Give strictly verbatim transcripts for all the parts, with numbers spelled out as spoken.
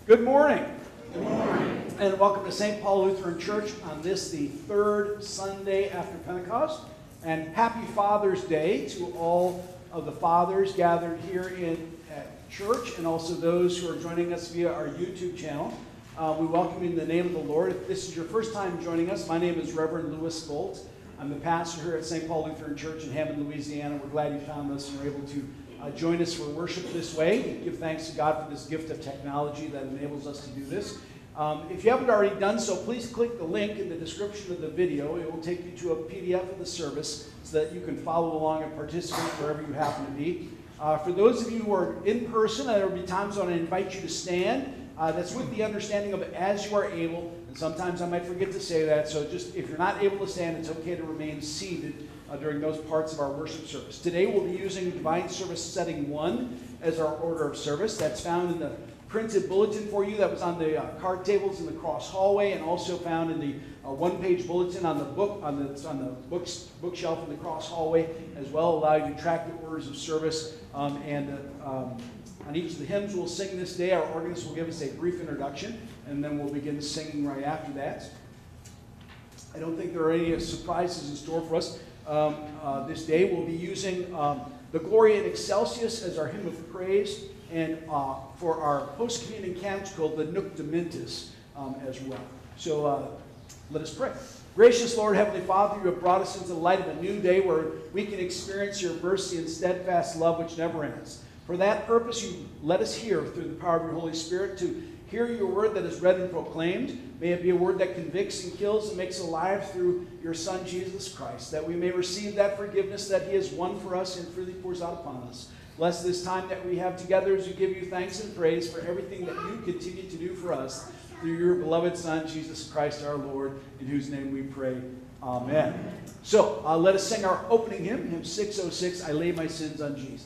Good morning. Good morning. And welcome to Saint Paul Lutheran Church on this, the third Sunday after Pentecost. And happy Father's Day to all of the fathers gathered here in at church and also those who are joining us via our YouTube channel. Uh, we welcome you in the name of the Lord. If this is your first time joining us, my name is Reverend Louis Bolt. I'm the pastor here at Saint Paul Lutheran Church in Hammond, Louisiana. We're glad you found us and were able to Uh, join us for worship this way. We give thanks to God for this gift of technology that enables us to do this. Um, if you haven't already done so, please click the link in the description of the video. It will take you to a P D F of the service so that you can follow along and participate wherever you happen to be. Uh, for those of you who are in person, there will be times when I invite you to stand. Uh, that's with the understanding of as you are able, and sometimes I might forget to say that, so just if you're not able to stand, it's okay to remain seated uh, during those parts of our worship service. Today we'll be using Divine Service Setting one as our order of service. That's found in the printed bulletin for you that was on the uh, card tables in the cross hallway, and also found in the uh, one-page bulletin on the book on the on the books bookshelf in the cross hallway as well. Allow you to track the orders of service um, and. Uh, um, On each of the hymns we'll sing this day, our organist will give us a brief introduction, and then we'll begin singing right after that. I don't think there are any surprises in store for us um, uh, this day. We'll be using um, the Gloria in Excelsis as our hymn of praise, and uh, for our post-communion canticle, the Nunc Dimittis um, as well. So uh, let us pray. Gracious Lord, Heavenly Father, you have brought us into the light of a new day where we can experience your mercy and steadfast love which never ends. For that purpose, you let us hear through the power of your Holy Spirit to hear your word that is read and proclaimed. May it be a word that convicts and kills and makes alive through your Son, Jesus Christ, that we may receive that forgiveness that he has won for us and freely pours out upon us. Bless this time that we have together as we give you thanks and praise for everything that you continue to do for us through your beloved Son, Jesus Christ our Lord, in whose name we pray. Amen. So uh, let us sing our opening hymn, hymn six oh six, I Lay My Sins on Jesus.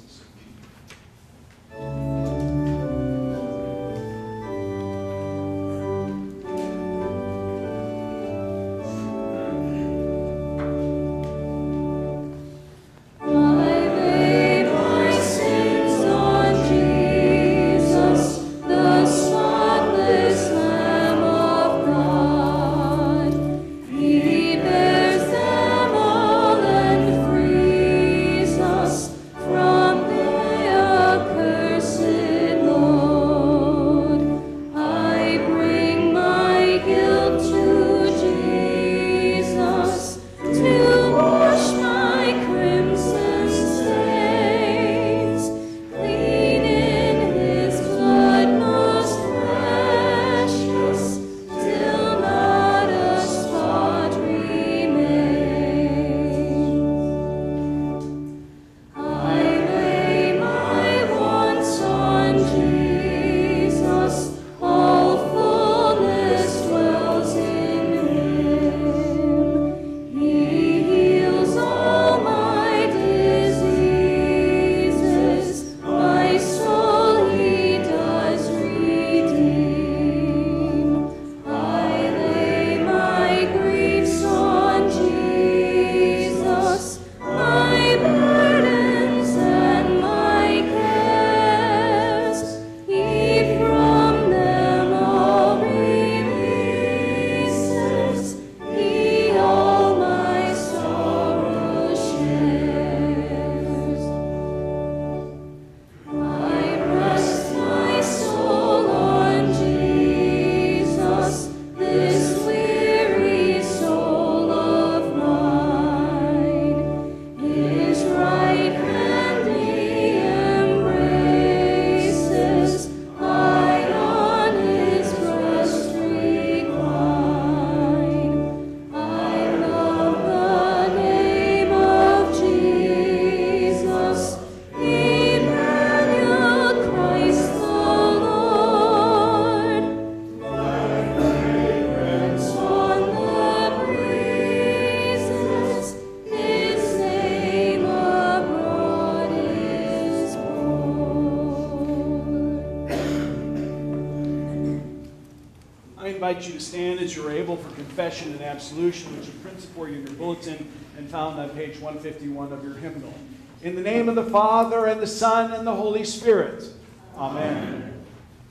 invite you to stand as you're able for confession and absolution, which are printed for you in your bulletin and found on page one fifty-one of your hymnal. In the name of the Father, and the Son, and the Holy Spirit. Amen. Amen.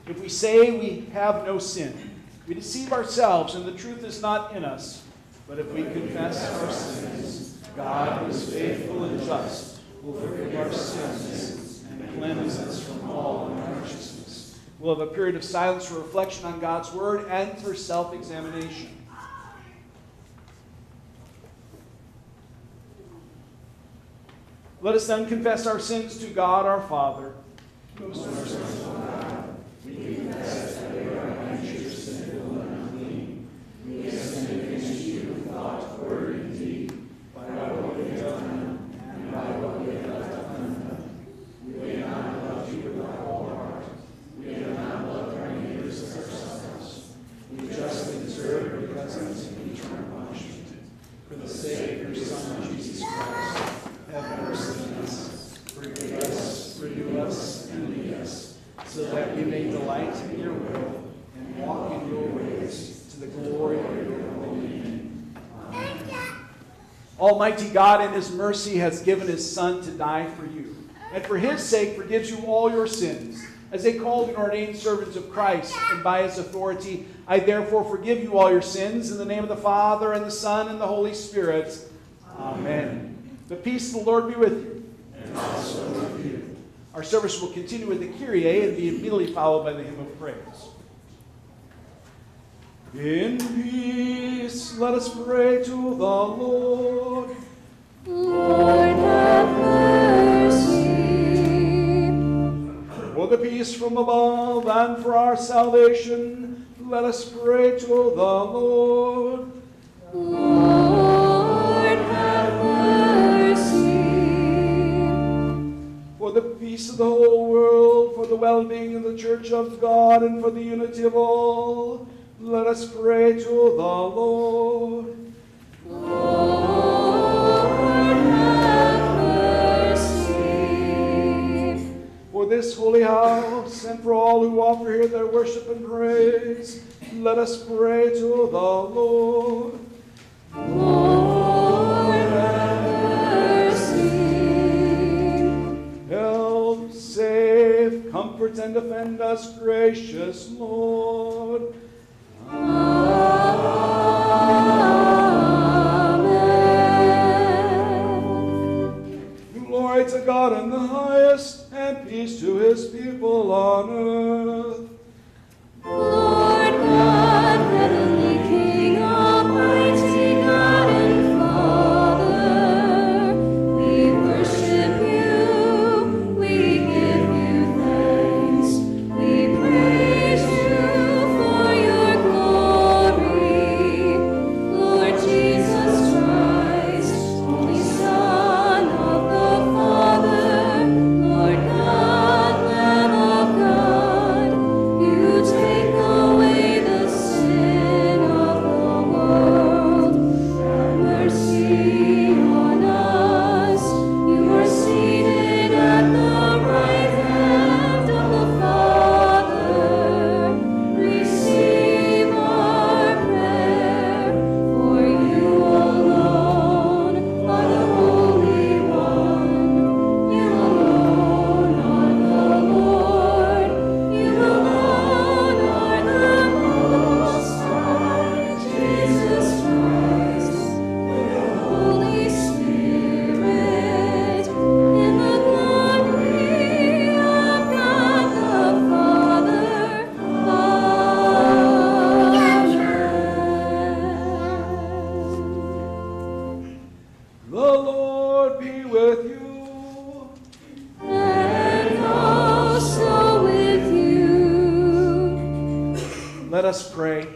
If we say we have no sin, we deceive ourselves, and the truth is not in us. But if we confess our sins, God, who is faithful and just, will forgive our sins and cleanse us from all unrighteousness. We'll have a period of silence for reflection on God's word and for self-examination. Let us then confess our sins to God our Father. Most merciful God, we confess that we are anxious, sinful, and unclean. We have sinned against you in thought, word, and deed, by what we have done and by what we have left undone. We have not loved you with our whole heart. We have not loved our neighbors as ourselves. We justly deserve your presence and eternal punishment. For the sake of your Son, Jesus Christ, have mercy on us, forgive us, renew us, and lead us, so that we may delight in your will and walk in your ways to the glory of your holy name. Amen. Almighty God in his mercy has given his Son to die for you, and for his sake forgives you all your sins. As a called and ordained servants of Christ, and by his authority, I therefore forgive you all your sins in the name of the Father, and the Son, and the Holy Spirit. Amen. The peace of the Lord be with you. And also with you. Our service will continue with the Kyrie and be immediately followed by the hymn of praise. In peace, let us pray to the Lord. Lord, have mercy. For the peace from above and for our salvation, let us pray to the Lord. Lord, have mercy. For the peace of the whole world, for the well-being of the Church of God, and for the unity of all, let us pray to the Lord. Lord, have mercy. For this holy house, and for all who offer here their worship and praise, let us pray to the Lord. Lord, have mercy. Help, save, comfort, and defend us, gracious Lord. Amen. Glory to God in the highest, and peace to his people on earth. Lord God, heavenly King, almighty God and Father, we worship you, we give you thanks, we praise you for your glory. Lord Jesus Christ, only Son of the Father, Lord God, Lamb of God, you take away the sin of the world. Have mercy on us. You are seated at the right hand of the Father. Receive our prayer, for you alone are the Holy One. You alone are the Lord. You alone are the Most High, Jesus Christ, with the Holy Spirit, in the glory of God the Father. Amen. The Lord be with you. And also with you. Let us pray.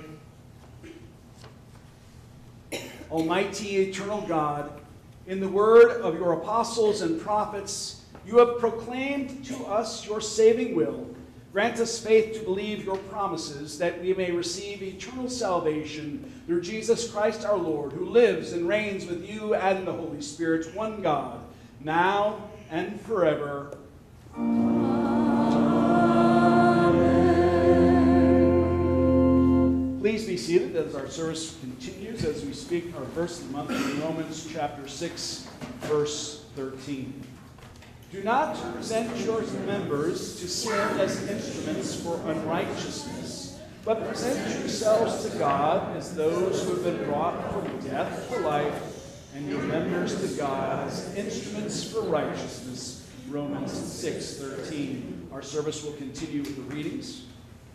Almighty, eternal God, in the word of your apostles and prophets, you have proclaimed to us your saving will. Grant us faith to believe your promises, that we may receive eternal salvation through Jesus Christ our Lord, who lives and reigns with you and the Holy Spirit, one God, now and forever. Please be seated as our service continues, as we speak our verse of the month in Romans chapter six, verse thirteen. Do not present your members to sin as instruments for unrighteousness, but present yourselves to God as those who have been brought from death to life, and your members to God as instruments for righteousness. Romans six thirteen. Our service will continue with the readings.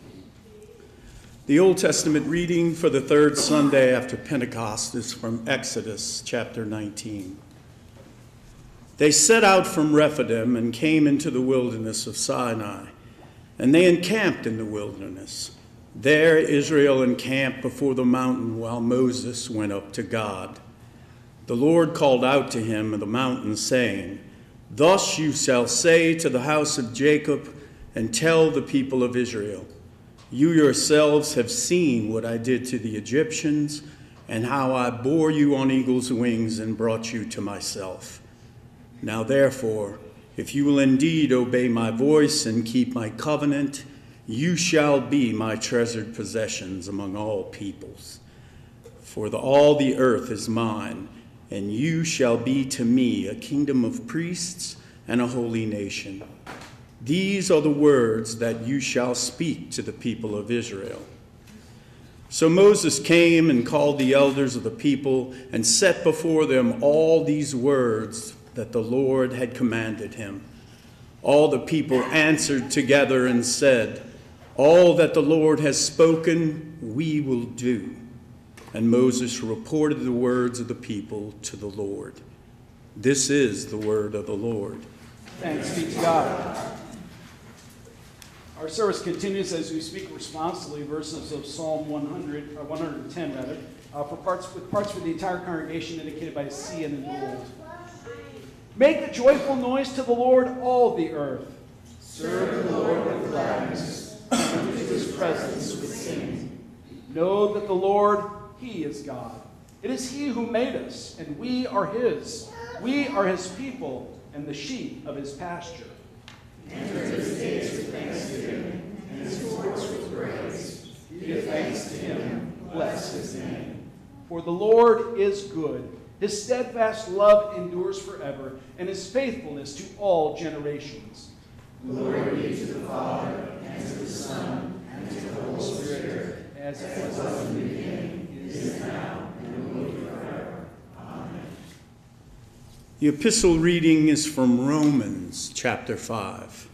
The Old Testament reading for the third Sunday after Pentecost is from Exodus chapter nineteen. They set out from Rephidim and came into the wilderness of Sinai, and they encamped in the wilderness. There Israel encamped before the mountain while Moses went up to God. The Lord called out to him on the mountain, saying, "Thus you shall say to the house of Jacob and tell the people of Israel, you yourselves have seen what I did to the Egyptians and how I bore you on eagle's wings and brought you to myself. Now therefore, if you will indeed obey my voice and keep my covenant, you shall be my treasured possessions among all peoples. For the, all the earth is mine, and you shall be to me a kingdom of priests and a holy nation. These are the words that you shall speak to the people of Israel." So Moses came and called the elders of the people and set before them all these words that the Lord had commanded him. All the people answered together and said, "All that the Lord has spoken, we will do." And Moses reported the words of the people to the Lord. This is the word of the Lord. Thanks be to God. Our service continues as we speak responsibly verses of Psalm one hundred, or one hundred ten rather, uh, for parts with parts for the entire congregation indicated by C and in bold. Make a joyful noise to the Lord, all the earth. Serve the Lord with gladness. Come into his presence with singing. Know that the Lord, he is God. It is he who made us, and we are his. We are his people and the sheep of his pasture. Enter his gates with thanksgiving and his courts with praise. Give thanks to him. Bless his name. For the Lord is good. His steadfast love endures forever, and his faithfulness to all generations. Glory be to the Father, and to the Son, and to the Holy Spirit, as it was in the beginning, is now, and will be forever. Amen. The epistle reading is from Romans chapter five.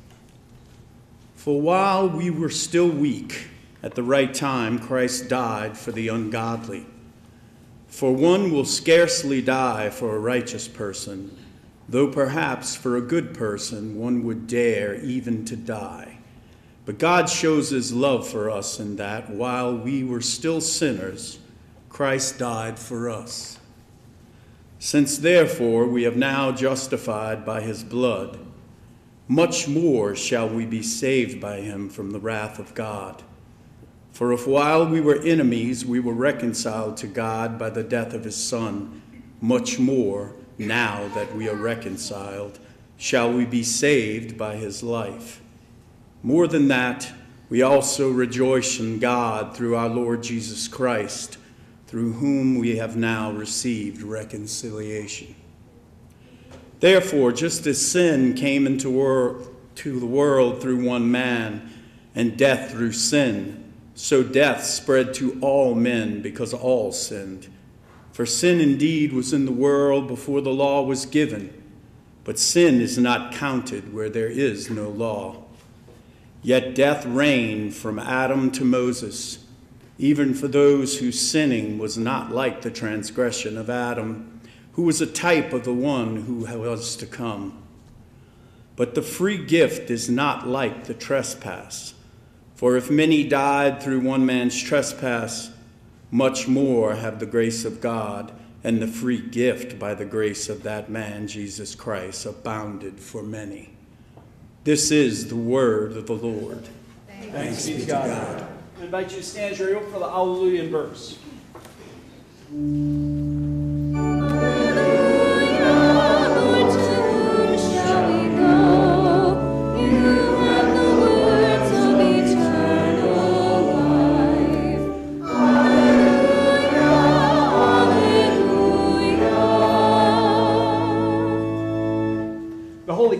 For while we were still weak, at the right time Christ died for the ungodly. For one will scarcely die for a righteous person, though perhaps for a good person one would dare even to die. But God shows his love for us in that, while we were still sinners, Christ died for us. Since therefore we have now justified by his blood, much more shall we be saved by him from the wrath of God. For if while we were enemies we were reconciled to God by the death of his Son, much more, now that we are reconciled, shall we be saved by his life. More than that, we also rejoice in God through our Lord Jesus Christ, through whom we have now received reconciliation. Therefore, just as sin came into wor- to the world through one man, and death through sin, so death spread to all men because all sinned. For sin indeed was in the world before the law was given, but sin is not counted where there is no law. Yet death reigned from Adam to Moses, even for those whose sinning was not like the transgression of Adam, who was a type of the one who was to come. But the free gift is not like the trespass. For if many died through one man's trespass, much more have the grace of God and the free gift by the grace of that man, Jesus Christ, abounded for many. This is the word of the Lord. Thanks, Thanks be to God. God. I invite you to stand as you're able for the Alleluia verse.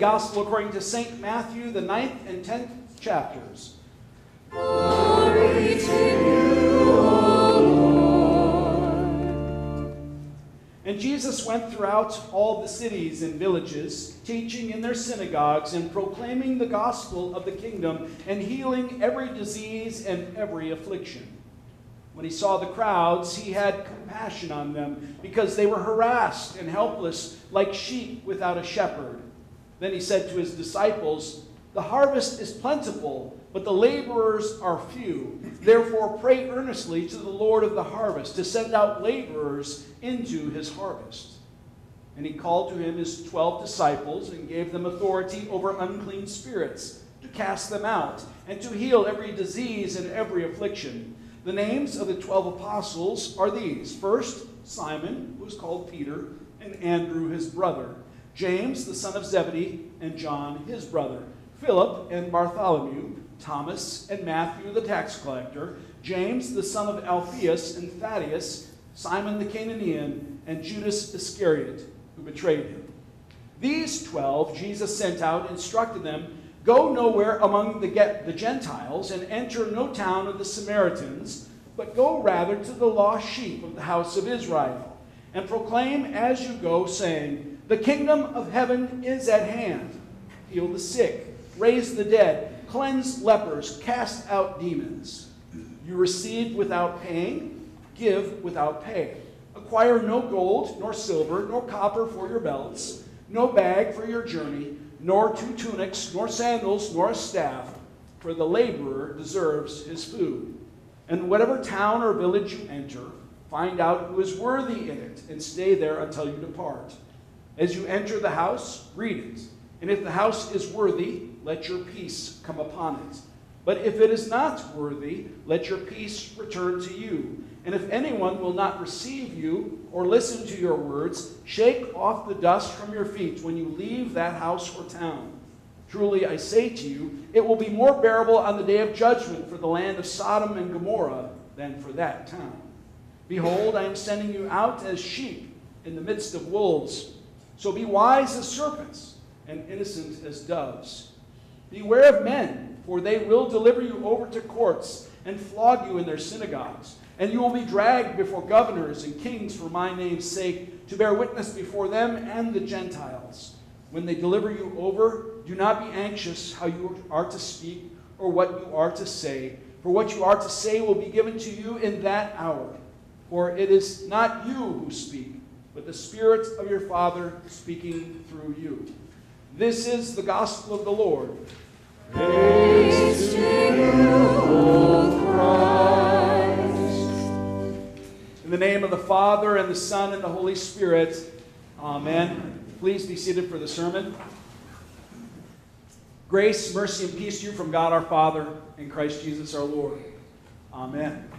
Gospel according to Saint Matthew, the ninth and tenth chapters. Glory to you, O Lord. And Jesus went throughout all the cities and villages, teaching in their synagogues and proclaiming the gospel of the kingdom and healing every disease and every affliction. When he saw the crowds, he had compassion on them because they were harassed and helpless like sheep without a shepherd. Then he said to his disciples, "The harvest is plentiful, but the laborers are few. Therefore pray earnestly to the Lord of the harvest to send out laborers into his harvest." And he called to him his twelve disciples and gave them authority over unclean spirits to cast them out and to heal every disease and every affliction. The names of the twelve apostles are these. First, Simon, who is called Peter, and Andrew his brother, James the son of Zebedee, and John his brother, Philip and Bartholomew, Thomas and Matthew the tax collector, James the son of Alphaeus and Thaddeus, Simon the Canaanian, and Judas Iscariot, who betrayed him. These twelve Jesus sent out, instructed them, "Go nowhere among the, get, the Gentiles, and enter no town of the Samaritans, but go rather to the lost sheep of the house of Israel, and proclaim as you go, saying, the kingdom of heaven is at hand. Heal the sick, raise the dead, cleanse lepers, cast out demons. You receive without paying, give without pay. Acquire no gold, nor silver, nor copper for your belts, no bag for your journey, nor two tunics, nor sandals, nor a staff, for the laborer deserves his food. And whatever town or village you enter, find out who is worthy in it, and stay there until you depart. As you enter the house, greet it. And if the house is worthy, let your peace come upon it. But if it is not worthy, let your peace return to you. And if anyone will not receive you or listen to your words, shake off the dust from your feet when you leave that house or town. Truly, I say to you, it will be more bearable on the day of judgment for the land of Sodom and Gomorrah than for that town. Behold, I am sending you out as sheep in the midst of wolves. So be wise as serpents and innocent as doves. Beware of men, for they will deliver you over to courts and flog you in their synagogues. And you will be dragged before governors and kings for my name's sake, to bear witness before them and the Gentiles. When they deliver you over, do not be anxious how you are to speak or what you are to say, for what you are to say will be given to you in that hour. For it is not you who speak, but the Spirit of your Father speaking through you. This is the gospel of the Lord. Praise to you, O Christ. In the name of the Father, and the Son, and the Holy Spirit. Amen. Please be seated for the sermon. Grace, mercy, and peace to you from God our Father and Christ Jesus our Lord. Amen.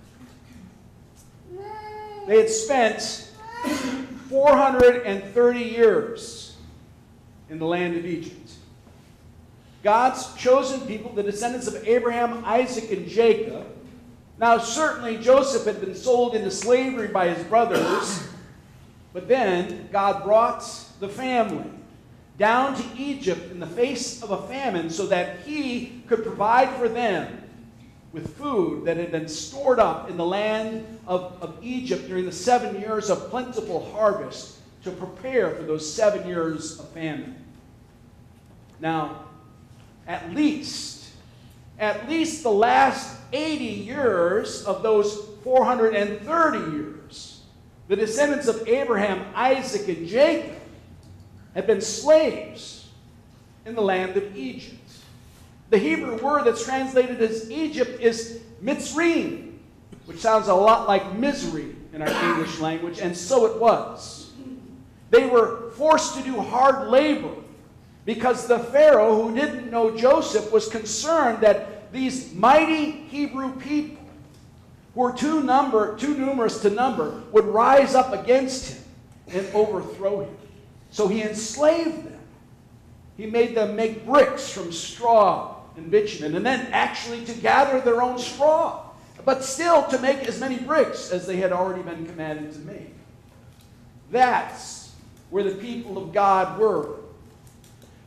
They had spent four hundred thirty years in the land of Egypt. God's chosen people, the descendants of Abraham, Isaac, and Jacob. Now, certainly Joseph had been sold into slavery by his brothers, but then God brought the family down to Egypt in the face of a famine so that he could provide for them with food that had been stored up in the land of, of Egypt during the seven years of plentiful harvest to prepare for those seven years of famine. Now, at least, at least the last eighty years of those four hundred thirty years, the descendants of Abraham, Isaac, and Jacob had been slaves in the land of Egypt. The Hebrew word that's translated as Egypt is Mitzrayim, which sounds a lot like misery in our English language, and so it was. They were forced to do hard labor because the Pharaoh, who didn't know Joseph, was concerned that these mighty Hebrew people, who were too, number, too numerous to number, would rise up against him and overthrow him. So he enslaved them. He made them make bricks from straw and bitumen, and then actually to gather their own straw, but still to make as many bricks as they had already been commanded to make. That's where the people of God were.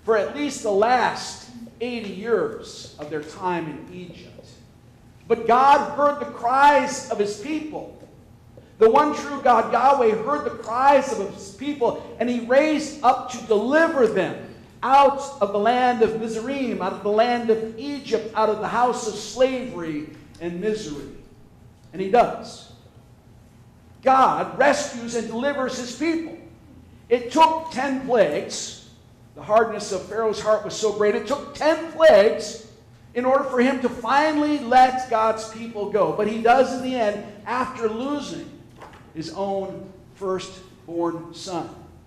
for at least the last eighty years of their time in Egypt. But God heard the cries of his people. The one true God, Yahweh, heard the cries of his people, and he raised up to deliver them out of the land of Mizraim, out of the land of Egypt, out of the house of slavery and misery. And he does. God rescues and delivers his people. It took ten plagues. The hardness of Pharaoh's heart was so great. It took ten plagues in order for him to finally let God's people go. But he does in the end after losing his own firstborn son.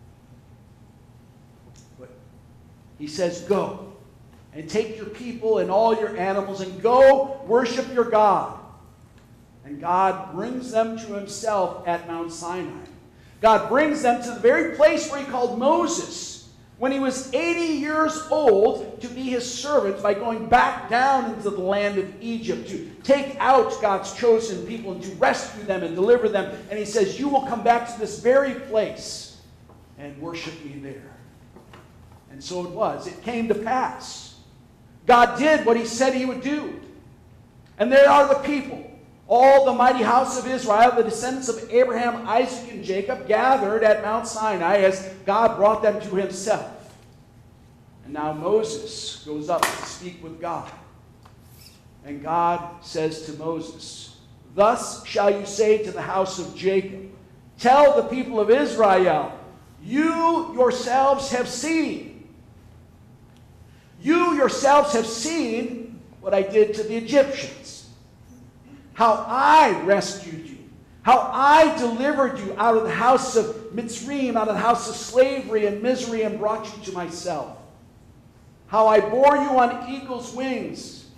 But he says, go and take your people and all your animals and go worship your God. And God brings them to himself at Mount Sinai. God brings them to the very place where he called Moses when he was eighty years old to be his servant by going back down into the land of Egypt to take out God's chosen people and to rescue them and deliver them. And he says, you will come back to this very place and worship me there. And so it was. It came to pass. God did what he said he would do. And there are the people. All the mighty house of Israel, the descendants of Abraham, Isaac, and Jacob, gathered at Mount Sinai as God brought them to himself. And now Moses goes up to speak with God. And God says to Moses, thus shall you say to the house of Jacob, tell the people of Israel, you yourselves have seen. You yourselves have seen what I did to the Egyptians. How I rescued you, how I delivered you out of the house of Mitzrayim, out of the house of slavery and misery, and brought you to myself. How I bore you on eagle's wings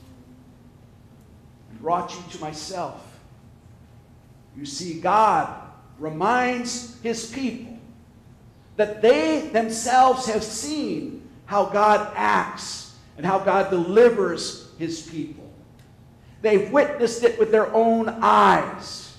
and brought you to myself. You see, God reminds his people that they themselves have seen how God acts and how God delivers his people. They've witnessed it with their own eyes.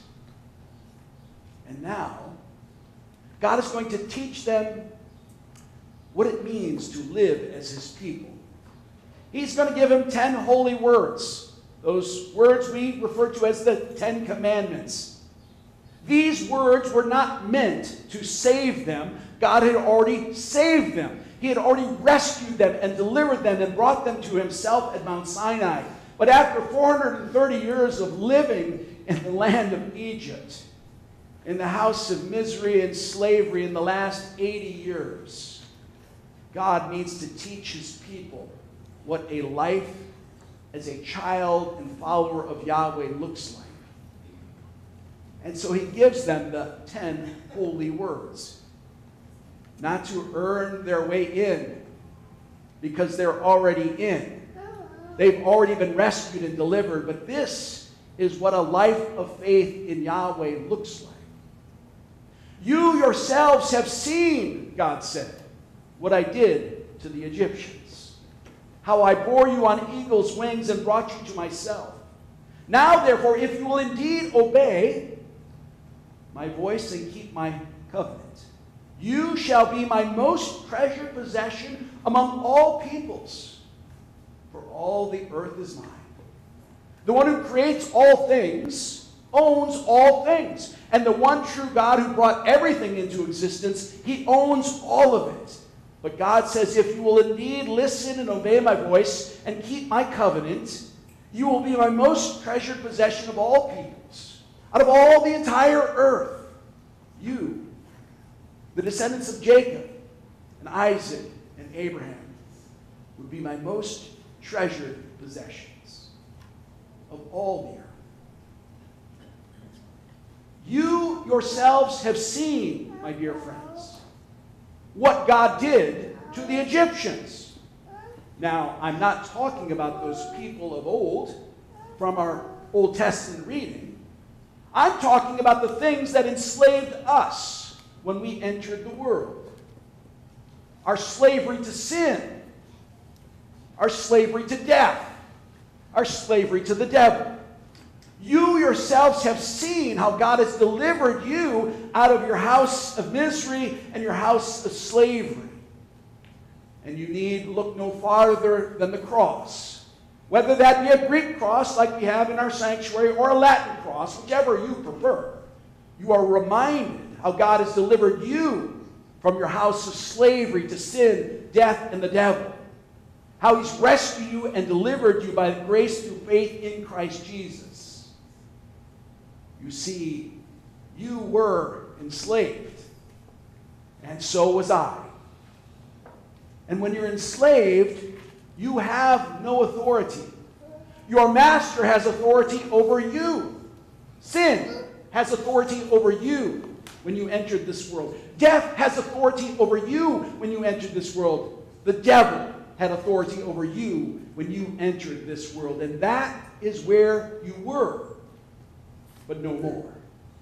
And now, God is going to teach them what it means to live as his people. He's going to give them ten holy words. Those words we refer to as the Ten Commandments. These words were not meant to save them. God had already saved them. He had already rescued them and delivered them and brought them to himself at Mount Sinai. But after four hundred thirty years of living in the land of Egypt, in the house of misery and slavery in the last eighty years, God needs to teach his people what a life as a child and follower of Yahweh looks like. And so he gives them the ten holy words. Not to earn their way in, because they're already in. They've already been rescued and delivered, but this is what a life of faith in Yahweh looks like. You yourselves have seen, God said, what I did to the Egyptians, how I bore you on eagle's wings and brought you to myself. Now, therefore, if you will indeed obey my voice and keep my covenant, you shall be my most treasured possession among all peoples. For all the earth is mine. The one who creates all things owns all things. And the one true God who brought everything into existence, he owns all of it. But God says, if you will indeed listen and obey my voice and keep my covenant, you will be my most treasured possession of all peoples. Out of all the entire earth, you, the descendants of Jacob and Isaac and Abraham, would be my most treasured possessions of all the earth. You yourselves have seen, my dear friends, what God did to the Egyptians. Now, I'm not talking about those people of old from our Old Testament reading. I'm talking about the things that enslaved us when we entered the world. Our slavery to sin, our slavery to death, our slavery to the devil. You yourselves have seen how God has delivered you out of your house of misery and your house of slavery. And you need look no farther than the cross. Whether that be a Greek cross like we have in our sanctuary or a Latin cross, whichever you prefer, you are reminded how God has delivered you from your house of slavery to sin, death, and the devil. How he's rescued you and delivered you by grace through faith in Christ Jesus. You see, you were enslaved, and so was I. And when you're enslaved, you have no authority. Your master has authority over you. Sin has authority over you when you entered this world. Death has authority over you when you entered this world. The devil had authority over you when you entered this world. And that is where you were, but no more.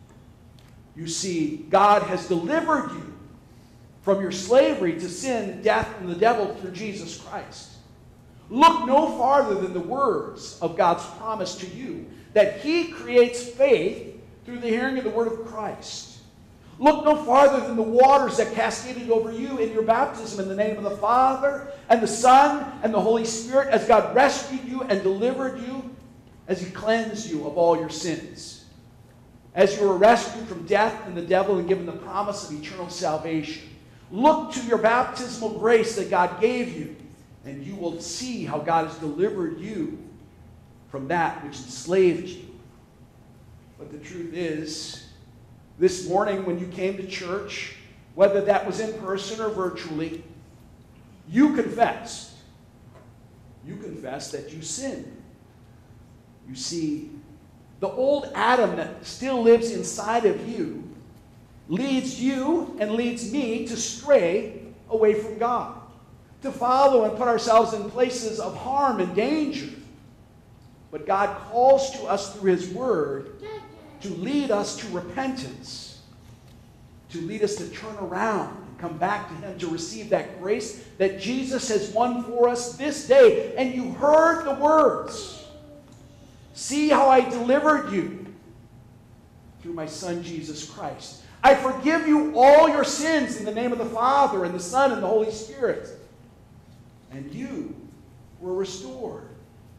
You see, God has delivered you from your slavery to sin, death, and the devil through Jesus Christ. Look no farther than the words of God's promise to you, that he creates faith through the hearing of the word of Christ. Look no farther than the waters that cascaded over you in your baptism in the name of the Father and the Son and the Holy Spirit, as God rescued you and delivered you, as he cleansed you of all your sins. As you were rescued from death and the devil and given the promise of eternal salvation. Look to your baptismal grace that God gave you, and you will see how God has delivered you from that which enslaved you. But the truth is, this morning when you came to church, whether that was in person or virtually, you confessed. You confessed that you sinned. You see, the old Adam that still lives inside of you leads you and leads me to stray away from God, to follow and put ourselves in places of harm and danger. But God calls to us through his word to lead us to repentance, to lead us to turn around and come back to him, to receive that grace that Jesus has won for us this day. And you heard the words. See how I delivered you through my Son, Jesus Christ. I forgive you all your sins in the name of the Father and the Son and the Holy Spirit. And you were restored.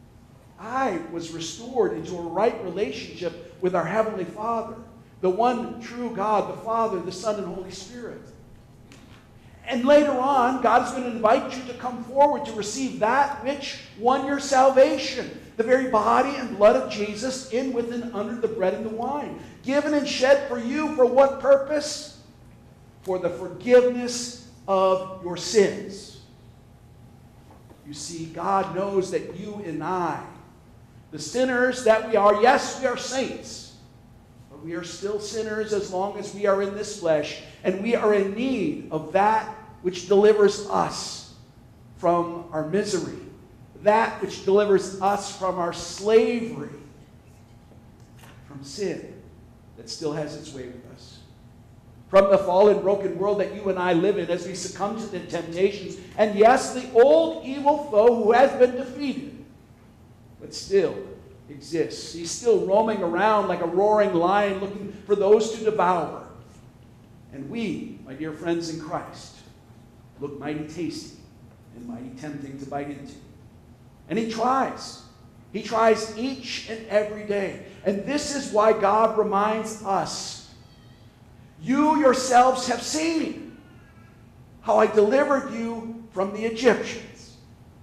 I was restored into a right relationship with our Heavenly Father, the one true God, the Father, the Son, and Holy Spirit. And later on, God is going to invite you to come forward to receive that which won your salvation. The very body and blood of Jesus in, with, and under the bread and the wine. Given and shed for you for what purpose? For the forgiveness of your sins. You see, God knows that you and I, the sinners that we are, yes, we are saints, but we are still sinners as long as we are in this flesh, and we are in need of that which delivers us from our misery, that which delivers us from our slavery, from sin that still has its way with us, from the fallen, broken world that you and I live in as we succumb to the temptations, and yes, the old evil foe who has been defeated, but still exists. He's still roaming around like a roaring lion looking for those to devour. And we, my dear friends in Christ, look mighty tasty and mighty tempting to bite into. And he tries. He tries each and every day. And this is why God reminds us, you yourselves have seen how I delivered you from the Egyptians.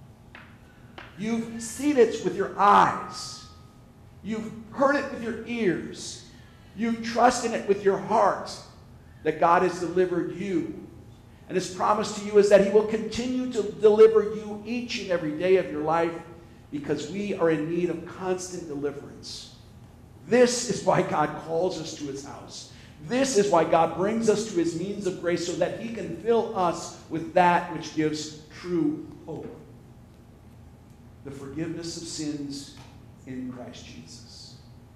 You've seen it with your eyes. You've heard it with your ears. You trust in it with your heart that God has delivered you. And his promise to you is that he will continue to deliver you each and every day of your life, because we are in need of constant deliverance. This is why God calls us to his house. This is why God brings us to his means of grace, so that he can fill us with that which gives true hope. The forgiveness of sins in Christ Jesus.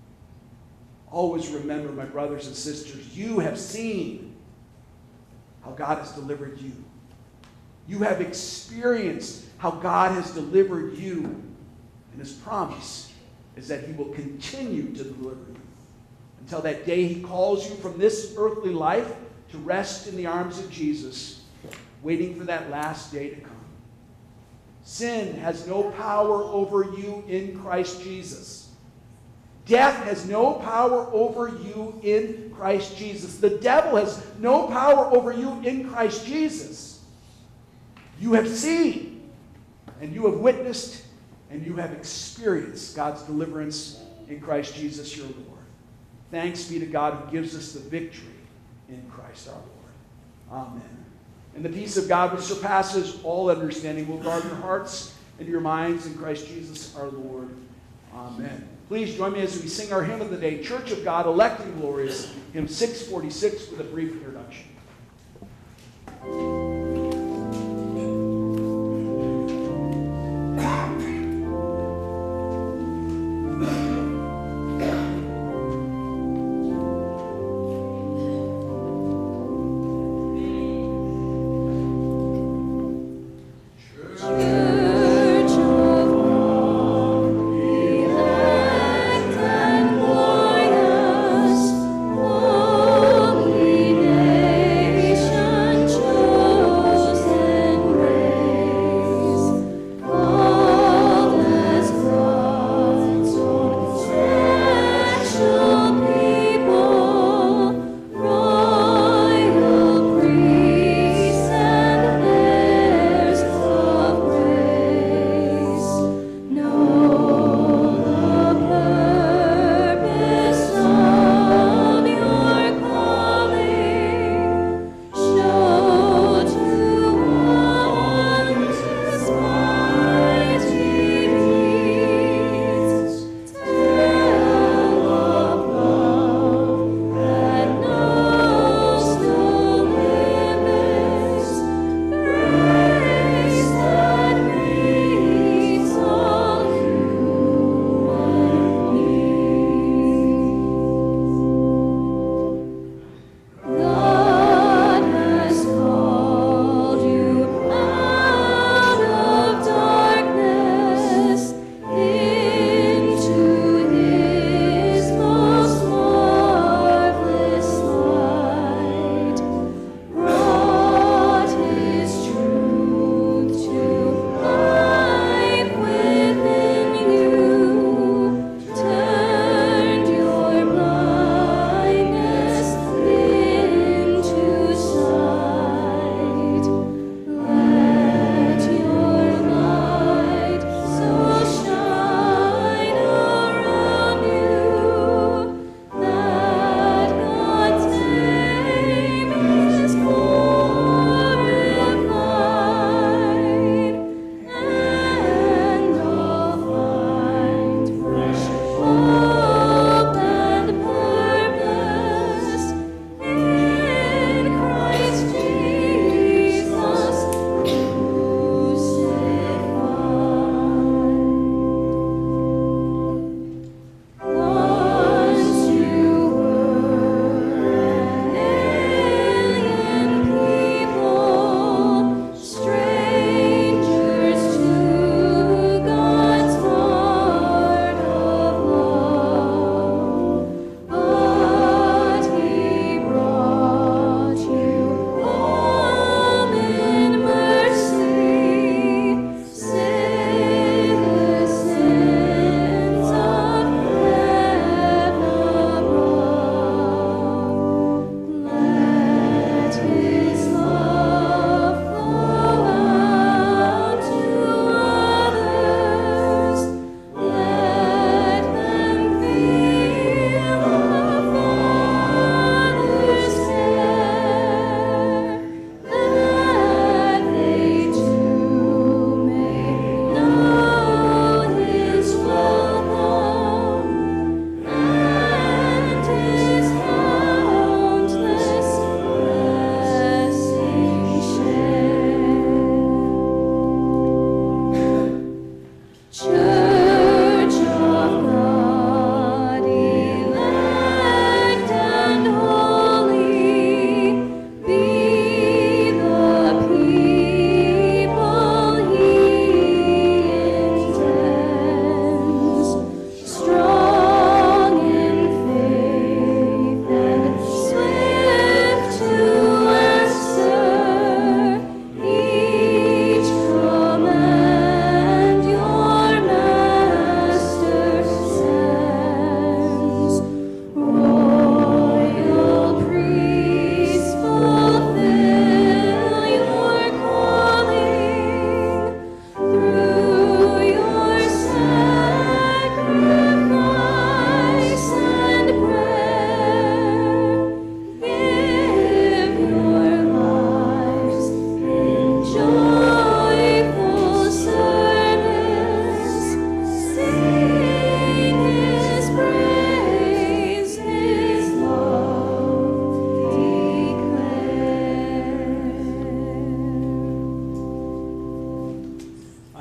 Always remember, my brothers and sisters, you have seen how God has delivered you. You have experienced how God has delivered you. And his promise is that he will continue to deliver you until that day he calls you from this earthly life to rest in the arms of Jesus, waiting for that last day to come. Sin has no power over you in Christ Jesus. Death has no power over you in Christ Jesus. The devil has no power over you in Christ Jesus. You have seen, and you have witnessed, and you have experienced God's deliverance in Christ Jesus your Lord. Thanks be to God who gives us the victory in Christ our Lord. Amen. And the peace of God which surpasses all understanding will guard your hearts and your minds in Christ Jesus our Lord. Amen. Please join me as we sing our hymn of the day, Church of God, Elect and Glorious, hymn six forty-six, with a brief introduction. Holy nation,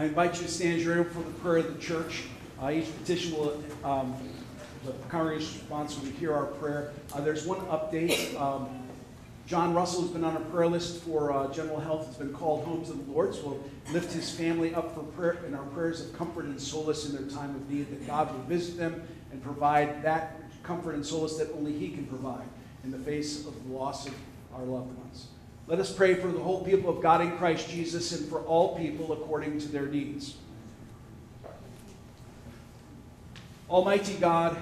invite you to stand as you're able for the prayer of the church. Uh, each petition will, um, the congregation's response when we hear our prayer. Uh, there's one update. Um, John Russell has been on a prayer list for uh, general health. Has been called home to the Lord. So we'll lift his family up for prayer in our prayers of comfort and solace in their time of need, that God will visit them and provide that comfort and solace that only he can provide in the face of the loss of our loved ones. Let us pray for the whole people of God in Christ Jesus and for all people according to their needs. Almighty God,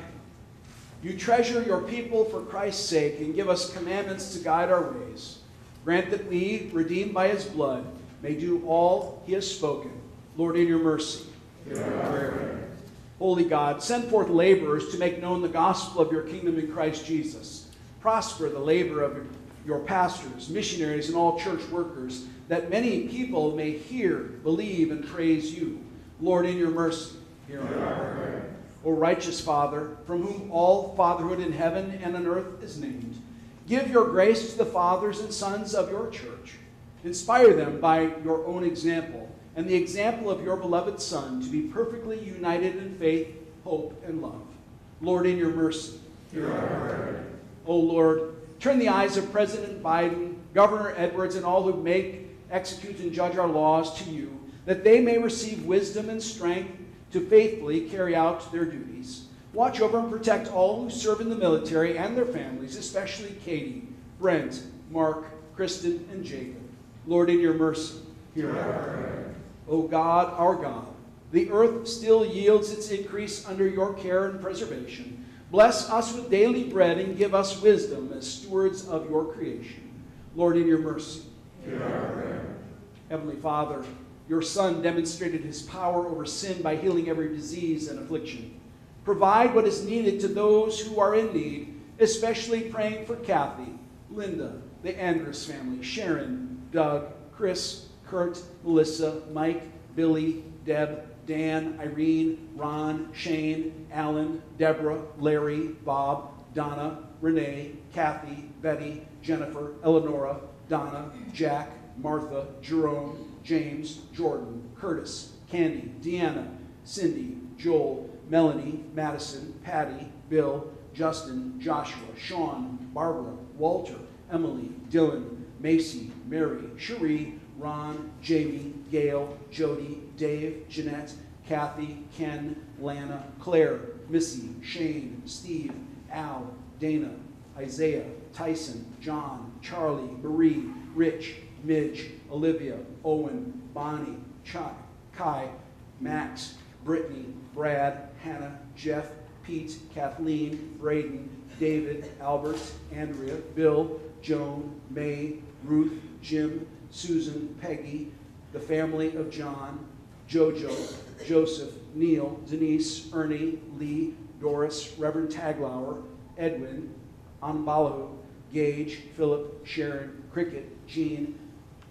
you treasure your people for Christ's sake and give us commandments to guide our ways. Grant that we, redeemed by his blood, may do all he has spoken. Lord, in your mercy. Hear our prayer. Holy God, send forth laborers to make known the gospel of your kingdom in Christ Jesus. Prosper the labor of your your pastors, missionaries, and all church workers, that many people may hear, believe, and praise you. Lord, in your mercy, hear our prayer. O righteous Father, from whom all fatherhood in heaven and on earth is named, give your grace to the fathers and sons of your church. Inspire them by your own example and the example of your beloved Son to be perfectly united in faith, hope, and love. Lord, in your mercy, hear our prayer. O Lord, turn the eyes of President Biden, Governor Edwards, and all who make, execute, and judge our laws to you, that they may receive wisdom and strength to faithfully carry out their duties. Watch over and protect all who serve in the military and their families, especially Katie, Brent, Mark, Kristen, and Jacob. Lord, in your mercy, hear our prayer. O God, our God, the earth still yields its increase under your care and preservation. Bless us with daily bread and give us wisdom as stewards of your creation. Lord, in your mercy, hear our prayer. Heavenly Father, your Son demonstrated his power over sin by healing every disease and affliction. Provide what is needed to those who are in need, especially praying for Kathy, Linda, the Andrus family, Sharon, Doug, Chris, Kurt, Melissa, Mike, Billy, Deb, Dan, Irene, Ron, Shane, Alan, Deborah, Larry, Bob, Donna, Renee, Kathy, Betty, Jennifer, Eleonora, Donna, Jack, Martha, Jerome, James, Jordan, Curtis, Candy, Deanna, Cindy, Joel, Melanie, Madison, Patty, Bill, Justin, Joshua, Sean, Barbara, Walter, Emily, Dylan, Macy, Mary, Cherie, Ron, Jamie, Gail, Jody, Dave, Jeanette, Kathy, Ken, Lana, Claire, Missy, Shane, Steve, Al, Dana, Isaiah, Tyson, John, Charlie, Marie, Rich, Midge, Olivia, Owen, Bonnie, Chuck, Kai, Max, Brittany, Brad, Hannah, Jeff, Pete, Kathleen, Braden, David, Albert, Andrea, Bill, Joan, May, Ruth, Jim, Susan, Peggy, the family of John, Jojo, Joseph, Neil, Denise, Ernie, Lee, Doris, Reverend Taglauer, Edwin, Anbalo, Gage, Philip, Sharon, Cricket, Jean,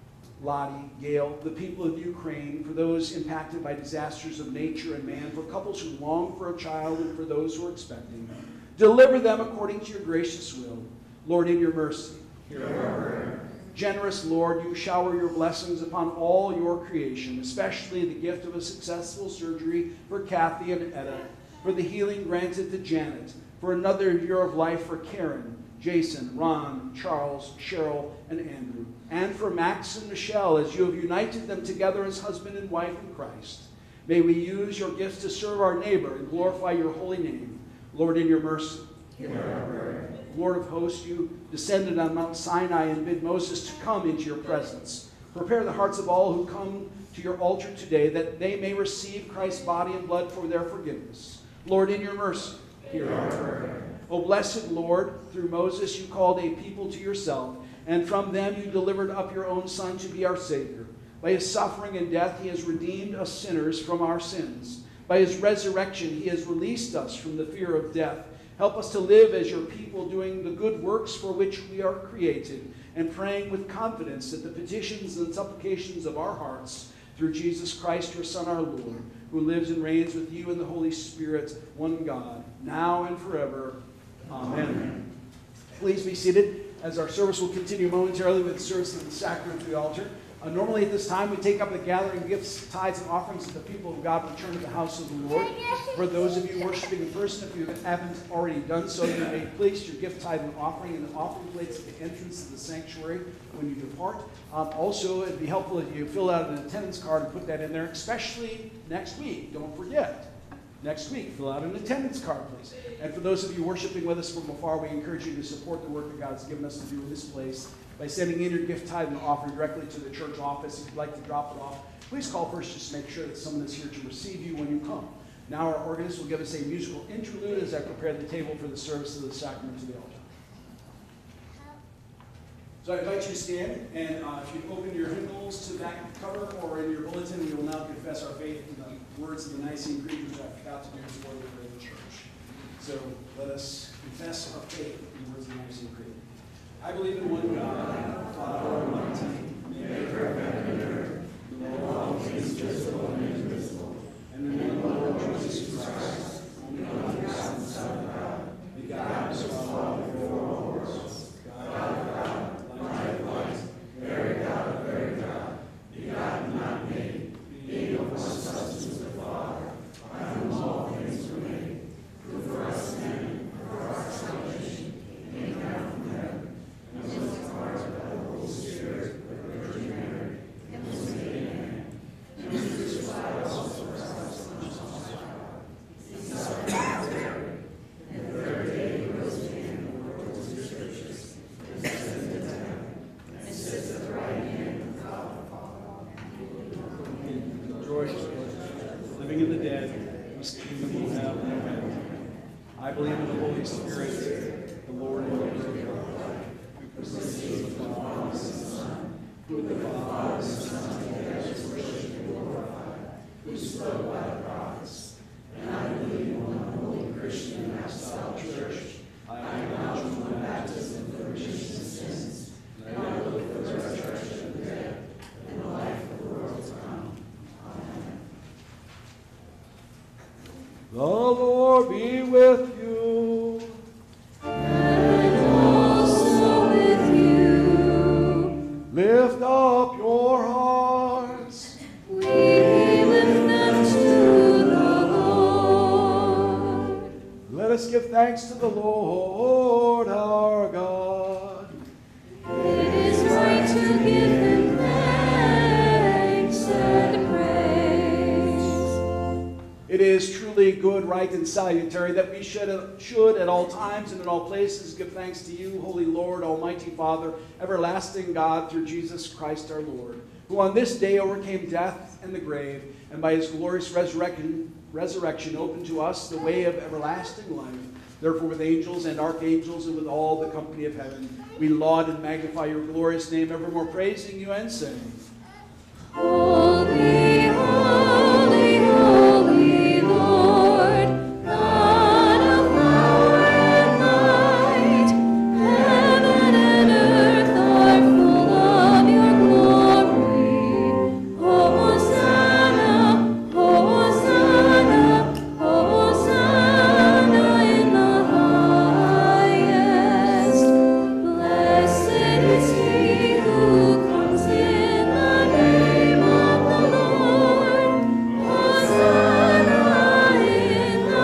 Lottie, Gail, the people of Ukraine, for those impacted by disasters of nature and man, for couples who long for a child and for those who are expecting. Deliver them according to your gracious will. Lord, in your mercy, hear our prayer. Generous Lord, you shower your blessings upon all your creation, especially the gift of a successful surgery for Kathy and Etta, for the healing granted to Janet, for another year of life for Karen, Jason, Ron, Charles, Cheryl, and Andrew, and for Max and Michelle, as you have united them together as husband and wife in Christ. May we use your gifts to serve our neighbor and glorify your holy name. Lord, in your mercy, hear our prayer. Lord of hosts, you descended on Mount Sinai and bid Moses to come into your presence. Prepare the hearts of all who come to your altar today, that they may receive Christ's body and blood for their forgiveness. Lord, in your mercy, hear our prayer. O blessed Lord, through Moses you called a people to yourself, and from them you delivered up your own Son to be our Savior. By his suffering and death he has redeemed us sinners from our sins. By his resurrection he has released us from the fear of death. Help us to live as your people, doing the good works for which we are created, and praying with confidence that the petitions and supplications of our hearts, through Jesus Christ, your Son, our Lord, who lives and reigns with you in the Holy Spirit, one God, now and forever. Amen. Amen. Please be seated as our service will continue momentarily with the service of the sacrament of the altar. Uh, normally at this time, we take up the gathering gifts, tithes, and offerings that the people of God return to the house of the Lord. For those of you worshiping in person, if you haven't already done so, you may place your gift, tithe, and offering in the offering plates at the entrance to the sanctuary when you depart. Um, also, it'd be helpful if you fill out an attendance card and put that in there, especially next week. Don't forget. Next week, fill out an attendance card, please. And for those of you worshiping with us from afar, we encourage you to support the work that God's given us to do in this place by sending in your gift, tithe, and offering directly to the church office. If you'd like to drop it off, please call first just to make sure that someone is here to receive you when you come. Now our organist will give us a musical interlude as I prepare the table for the service of the sacrament of the altar. So I invite you to stand, and uh, if you open your hymnals to that cover or in your bulletin, we will now confess our faith in the words of the Nicene Creed, which I forgot to do before we pray in the church. So let us confess our faith in the words of the Nicene Creed. I believe in one God, Father Almighty, maker of heaven and earth, and all things visible and invisible, and in the Lord Jesus Christ, only begotten Son of God, begotten of the Father before all worlds, God of God, light of light, very God of very God, begotten, not made, being of one substance with the Father, by whom all things were made, who for us men, for our salvation, came down from heaven, and was incarnate by the Holy Spirit, the Virgin Mary, and was made man, and was crucified also for us, he suffered death, and the third day he rose again according to the Scriptures, and ascended into heaven, and sits at the right hand of God the Father. George, living in the dead, whose kingdom will have no end. I believe in the Holy Spirit, the Lord and Lord God, who proceeds from the Father and the Son, who the Father and the Son together is worshipped and glorified, who spoke by the prophets. And I believe in one holy Christian and apostolic church. I acknowledge one baptism for the remission of sins, and I look for the resurrection of the dead and the life of the world to come. Amen. The Lord be with you. And also with you. Lift up your hearts. We lift them to the Lord. Let us give thanks to the Lord our God. It is right to give him thanks and praise. It is truly good, right, and salutary that we should, should at all times and in all places give thanks to you, Holy Lord, Almighty Father, everlasting God, through Jesus Christ our Lord, who on this day overcame death and the grave, and by his glorious resurrection, resurrection opened to us the way of everlasting life. Therefore, with angels and archangels and with all the company of heaven, we laud and magnify your glorious name, evermore praising you and saying, Holy, holy, holy Lord, God of power and might, heaven and earth are full of your glory. Hosanna, Hosanna, Hosanna in the highest. Blessed is he who comes in the name of the Lord. Hosanna in the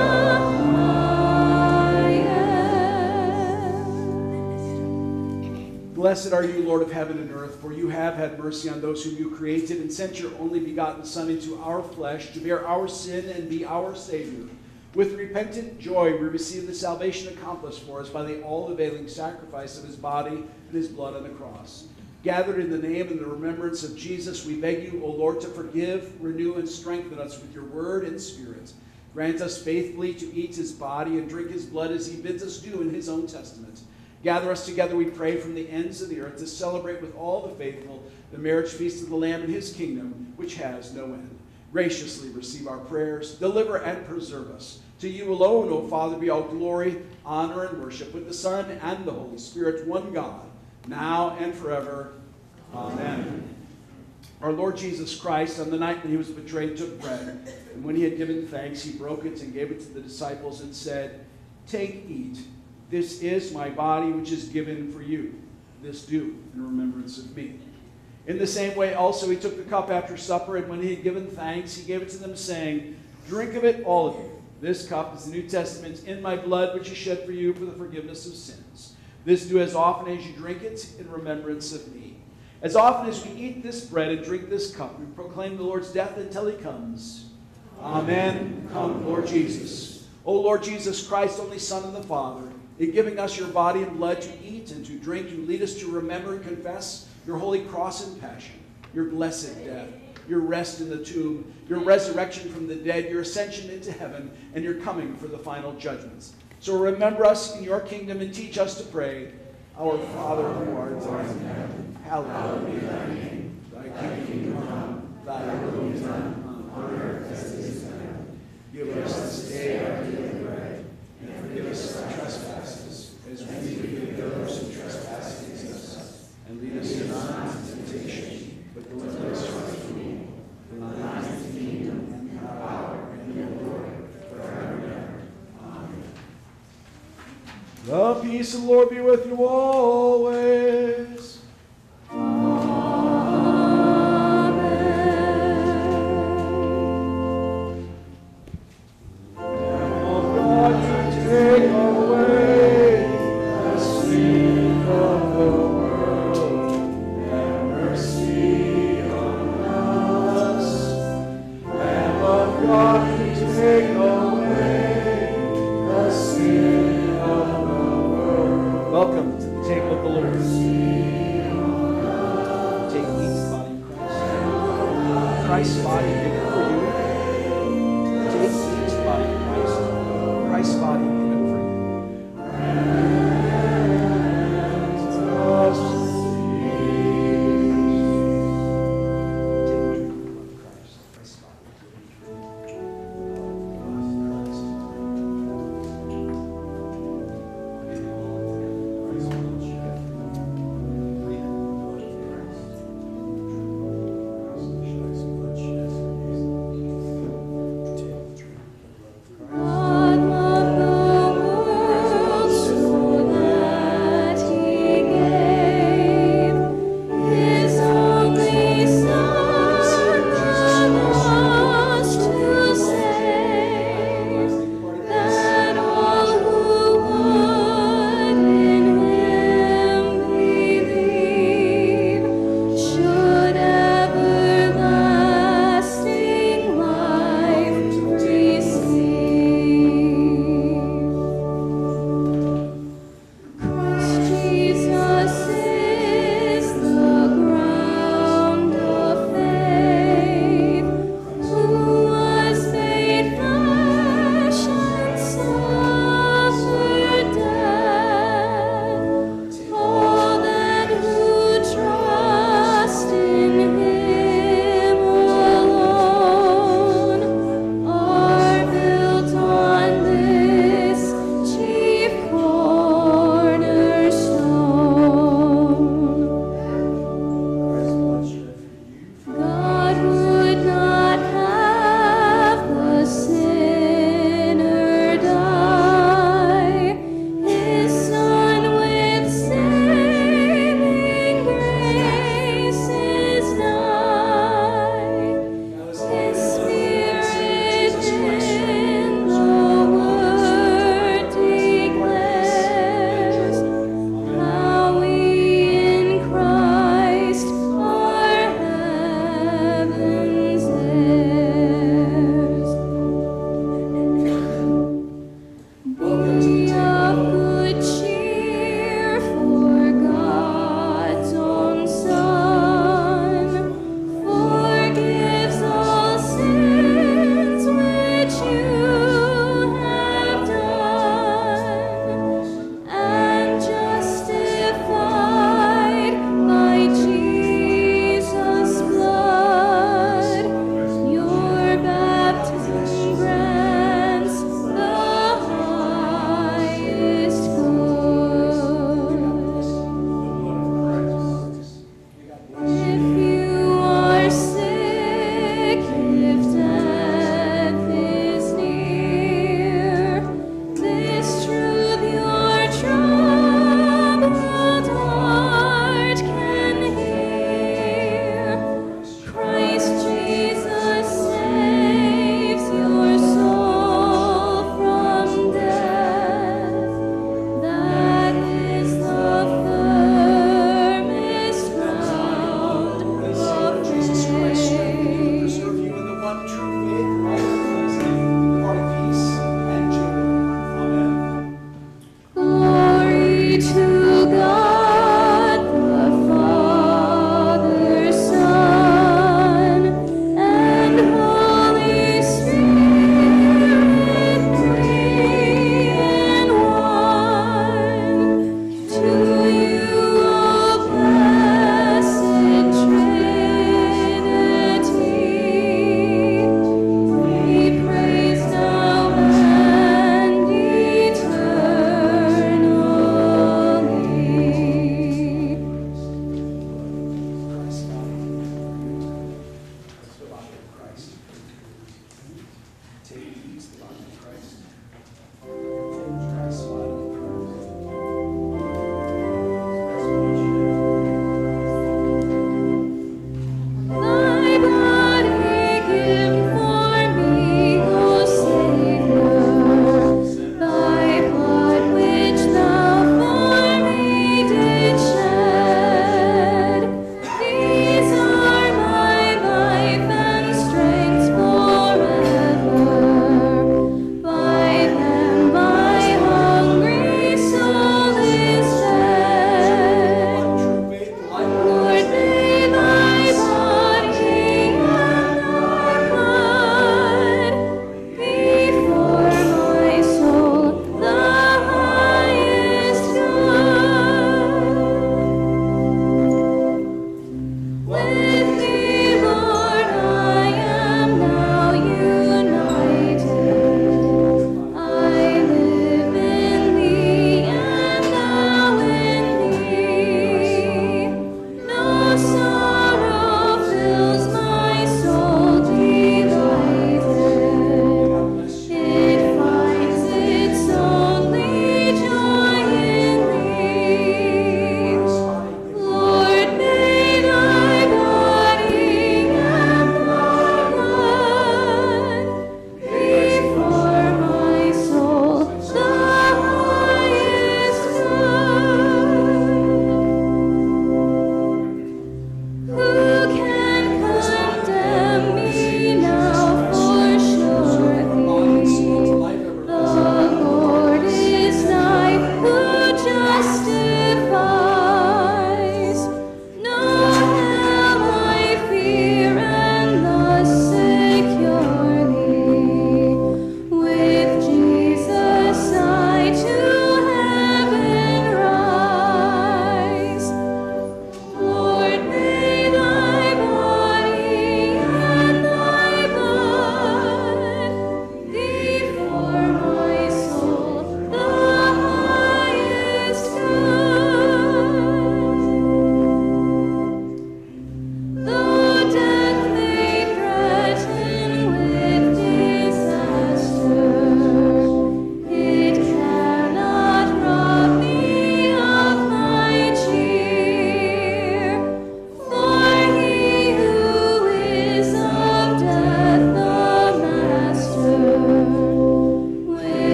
highest. Blessed are you, Lord of heaven and earth, for you have had mercy on those whom you created and sent your only begotten Son into our flesh to bear our sin and be our Savior. With repentant joy we receive the salvation accomplished for us by the all-availing sacrifice of his body and his blood on the cross. Gathered in the name and the remembrance of Jesus, we beg you, O Lord, to forgive, renew, and strengthen us with your word and spirit. Grant us faithfully to eat his body and drink his blood as he bids us do in his own testament. Gather us together, we pray, from the ends of the earth to celebrate with all the faithful the marriage feast of the Lamb in his kingdom, which has no end. Graciously receive our prayers, deliver and preserve us. To you alone, O Father, be all glory, honor, and worship with the Son and the Holy Spirit, one God, now and forever. Amen. Our Lord Jesus Christ, on the night when he was betrayed, took bread, and when he had given thanks, he broke it and gave it to the disciples and said, "Take, eat. This is my body, which is given for you. This do in remembrance of me." In the same way also he took the cup after supper, and when he had given thanks, he gave it to them, saying, "Drink of it, all of you. This cup is the New Testament in my blood, which is shed for you for the forgiveness of sins. This do as often as you drink it in remembrance of me." As often as we eat this bread and drink this cup, we proclaim the Lord's death until he comes. Amen. Come, Lord Jesus. O Lord Jesus Christ, only Son of the Father, in giving us your body and blood to eat and to drink, you lead us to remember and confess your holy cross and passion, your blessed death, your rest in the tomb, your resurrection from the dead, your ascension into heaven, and your coming for the final judgments. So remember us in your kingdom and teach us to pray, "Our Father who art in heaven, hallowed be thy name. Thy kingdom come, thy will be done on earth as it is in heaven. Give us this day our daily bread, and forgive us our trespasses, as we forgive those who trespass against us. And lead us not into temptation, but deliver us from evil. For thine is the kingdom, and the power, and the glory, forever and ever. Amen. The peace of the Lord be with you always. Welcome to the table of the Lord. Take and eat the body of Christ. Christ's body given for you. Take and eat the body of Christ. Christ's body given for you.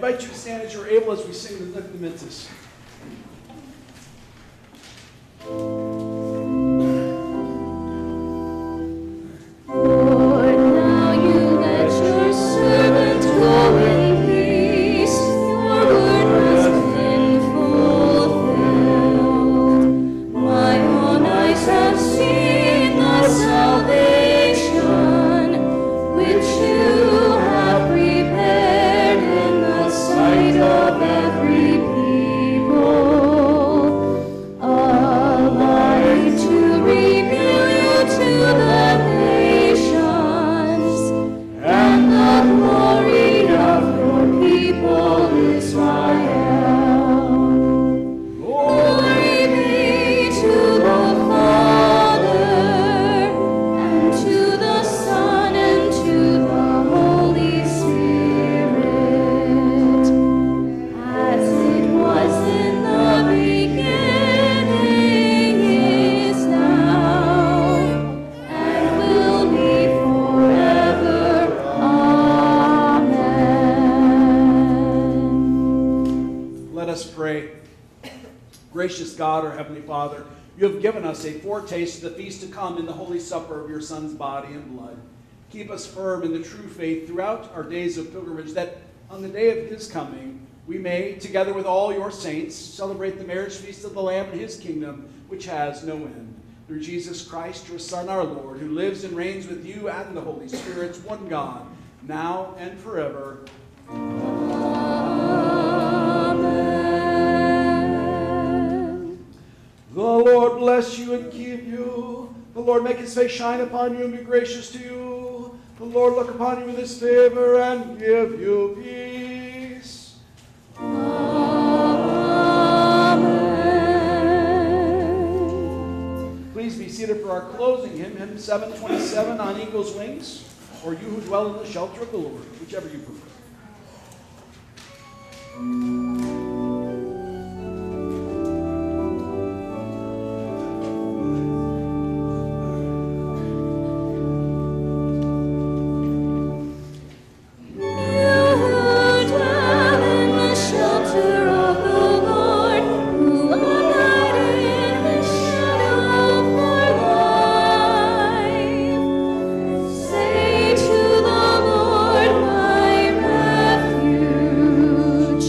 invite you to stand as you're able as we sing the Nunc Dimittis. Lord, now you let your servant go in peace. Your word has been fulfilled. My own eyes have seen the salvation which you have prepared in the sight of every people, a light to reveal you to the nations, and the glory of your people Israel. Glory be to the Father, and to the Son, and to the Holy Spirit, as it was in the beginning, is now, and will be forever. Amen. Let us pray. Gracious God, our Heavenly Father, you have given us a foretaste of the feast to come in the Holy Supper of your Son's body and blood. Keep us firm in the true faith throughout our days of pilgrimage, that on the day of his coming we may, together with all your saints, celebrate the marriage feast of the Lamb and his kingdom, which has no end. Through Jesus Christ, your Son, our Lord, who lives and reigns with you and the Holy Spirit, one God, now and forever. Amen. The Lord bless you and keep you. The Lord make his face shine upon you and be gracious to you. The Lord look upon you with his favor and give you peace. Amen. Please be seated for our closing hymn, hymn seven twenty-seven, On Eagle's Wings, or You Who Dwell in the Shelter of the Lord, whichever you prefer. Say to the Lord, my refuge,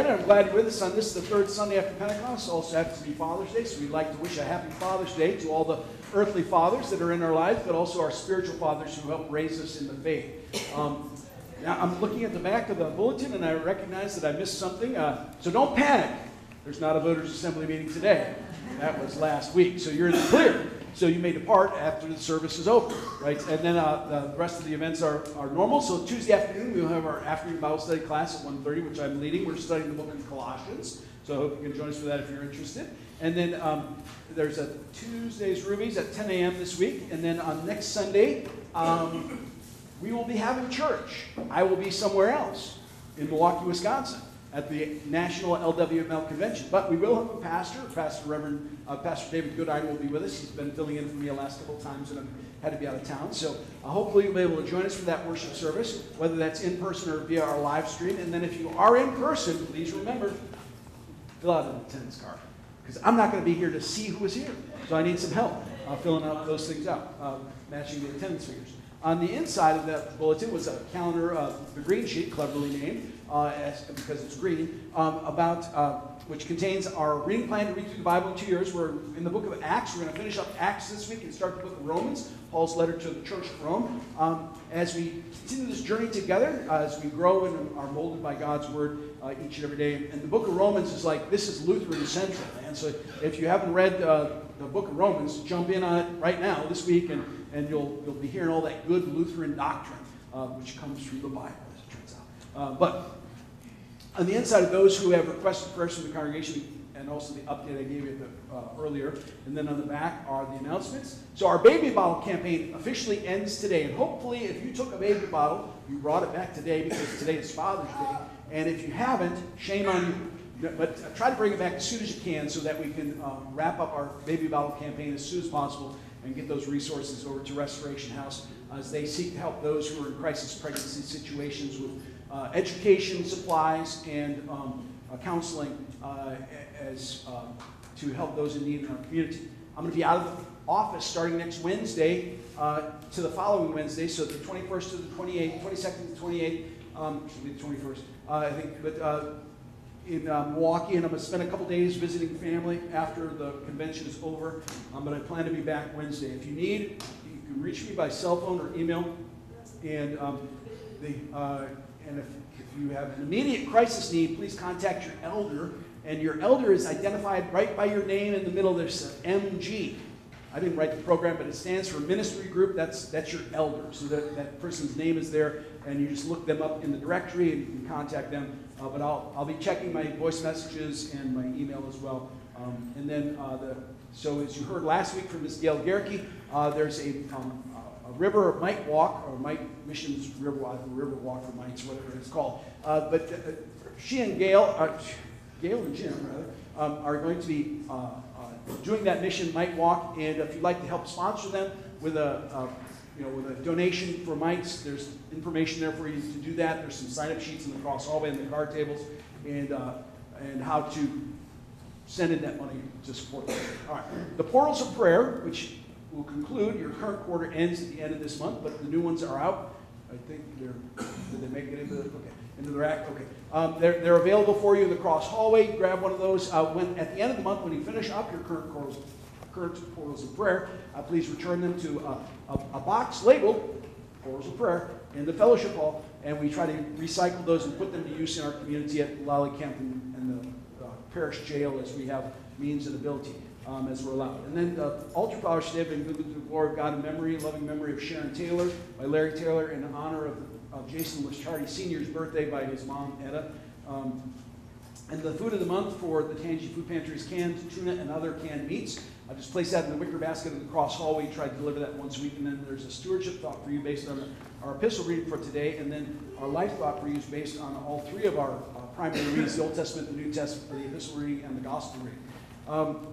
again, and I'm glad you're with us on this, the third Sunday after Pentecost. Also happens to be Father's Day, so we'd like to wish a happy Father's Day to all the earthly fathers that are in our lives, but also our spiritual fathers who help raise us in the faith. Um, now, I'm looking at the back of the bulletin, and I recognize that I missed something. Uh, so don't panic. There's not a voters' assembly meeting today. That was last week, so you're in the clear. So you may depart after the service is over, right? And then uh, the rest of the events are, are normal. So Tuesday afternoon, we'll have our afternoon Bible study class at one thirty, which I'm leading. We're studying the book of Colossians. So I hope you can join us for that if you're interested. And then um, there's a Tuesday's Rubies at ten a.m. this week. And then on next Sunday, um, we will be having church. I will be somewhere else in Milwaukee, Wisconsin, at the National L W M L Convention. But we will have a pastor, Pastor Reverend uh, Pastor David Goodine will be with us. He's been filling in for me the last couple of times, and I've had to be out of town. So uh, hopefully you'll be able to join us for that worship service, whether that's in person or via our live stream. And then if you are in person, please remember, fill out an attendance card, because I'm not going to be here to see who is here. So I need some help uh, filling out those things out, uh, matching the attendance figures. On the inside of that bulletin was a calendar, uh, the green sheet, cleverly named, uh, as, because it's green, um, about uh, which contains our reading plan to read through the Bible in two years. We're in the book of Acts. We're going to finish up Acts this week and start the book of Romans, Paul's letter to the church of Rome. Um, as we continue this journey together, uh, as we grow and are molded by God's word uh, each and every day. And the book of Romans is like, this is Lutheran Central, man. So if you haven't read uh, the book of Romans, jump in on it right now this week, and And you'll, you'll be hearing all that good Lutheran doctrine, uh, which comes from the Bible, as it turns out. Uh, but on the inside of those who have requested prayers from the congregation, and also the update I gave you the, uh, earlier, and then on the back are the announcements. So our baby bottle campaign officially ends today. And hopefully, if you took a baby bottle, you brought it back today, because today is Father's Day. And if you haven't, shame on you. But try to bring it back as soon as you can, so that we can um, wrap up our baby bottle campaign as soon as possible and get those resources over to Restoration House as they seek to help those who are in crisis pregnancy situations with uh, education, supplies, and um, uh, counseling uh, as um, to help those in need in our community. I'm going to be out of the office starting next Wednesday uh, to the following Wednesday, so the twenty-first to the twenty-eighth, twenty-second to the twenty-eighth, um, should be the twenty-first, uh, I think, but uh, in uh, Milwaukee, and I'm going to spend a couple days visiting family after the convention is over. Um, but I plan to be back Wednesday. If you need, you can reach me by cell phone or email. And um, the uh, and if, if you have an immediate crisis need, please contact your elder. And your elder is identified right by your name in the middle. There's an M G. I didn't write the program, but it stands for ministry group. That's that's your elder. So that, that person's name is there, and you just look them up in the directory and you can contact them. Uh, but I'll, I'll be checking my voice messages and my email as well. Um, and then, uh, the, so as you heard last week from Miz Gail Gerke, uh, there's a, um, a river Mite walk, or Mite Missions River Walk, River Walk for Mites, whatever it's called. Uh, but uh, she and Gail, uh, Gail and Jim, rather, um, are going to be uh, uh, doing that mission, Mite Walk. And if you'd like to help sponsor them with a, uh, you know, with a donation for mites, there's information there for you to do that. There's some sign-up sheets in the cross hallway and the card tables, and uh, and how to send in that money to support them. All right. The Portals of Prayer, which will conclude, your current quarter ends at the end of this month, but the new ones are out. I think they're, did they make it into the, okay, into the rack? Okay. Um, they're, they're available for you in the cross hallway. Grab one of those. Uh, when at the end of the month, when you finish up your current quarters, current Portals of Prayer, uh, please return them to uh, a, a box labeled Portals of Prayer in the fellowship hall, and we try to recycle those and put them to use in our community at Lally Camp and, and the uh, parish jail as we have means and ability, um, as we're allowed. And then the altar flowers today have been given to the glory of God in memory, loving memory of Sharon Taylor by Larry Taylor, in honor of, of Jason Lischardi Senior's birthday by his mom, Etta. Um, and the food of the month for the Tangi Food Pantry is canned tuna and other canned meats. I just place that in the wicker basket in the cross hallway. Try to deliver that once a week. And then there's a stewardship thought for you based on our epistle reading for today. And then our life thought for you is based on all three of our uh, primary readings, the Old Testament, the New Testament, for the epistle reading, and the gospel reading. Um,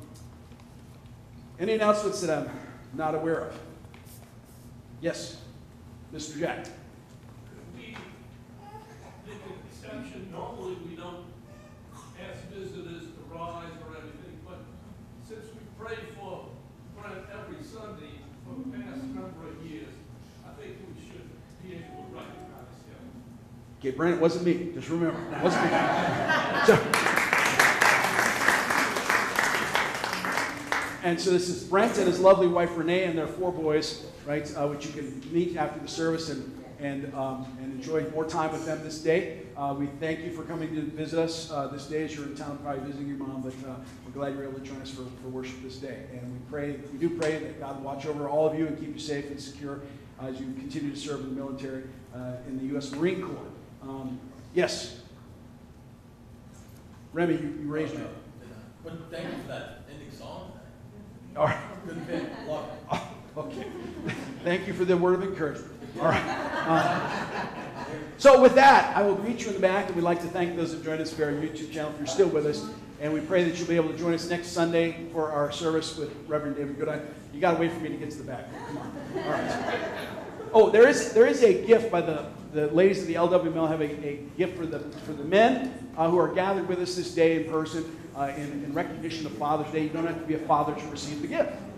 any announcements that I'm not aware of? Yes, Mister Jack. We make an exception. Normally we don't ask visitors to rise or anything, but since we pray for Brent every Sunday for the past number of years, I think we should be able to recognize him. Okay, Brent, it wasn't me. Just remember, it wasn't me. So, and so this is Brent and his lovely wife Renee and their four boys, right? Uh, which you can meet after the service and and um, and enjoy more time with them this day. Uh, we thank you for coming to visit us uh, this day as you're in town, probably visiting your mom. But uh, we're glad you're able to join us for, for worship this day. And we pray, we do pray that God will watch over all of you and keep you safe and secure uh, as you continue to serve in the military uh, in the U S Marine Corps. Um, yes, Remy, you, you raised your hand. But thank you for that ending song. All right. Good bit. Love it. Oh, okay. Thank you for the word of encouragement. All right. Uh, so with that, I will greet you in the back, and we'd like to thank those who joined us for our YouTube channel if you're still with us. And we pray that you'll be able to join us next Sunday for our service with Reverend David Goodine. You got to wait for me to get to the back. Come on. All right. Oh, there is there is a gift by the, the ladies of the L W M L have a, a gift for the for the men uh, who are gathered with us this day in person uh, in, in recognition of Father's Day. You don't have to be a father to receive the gift.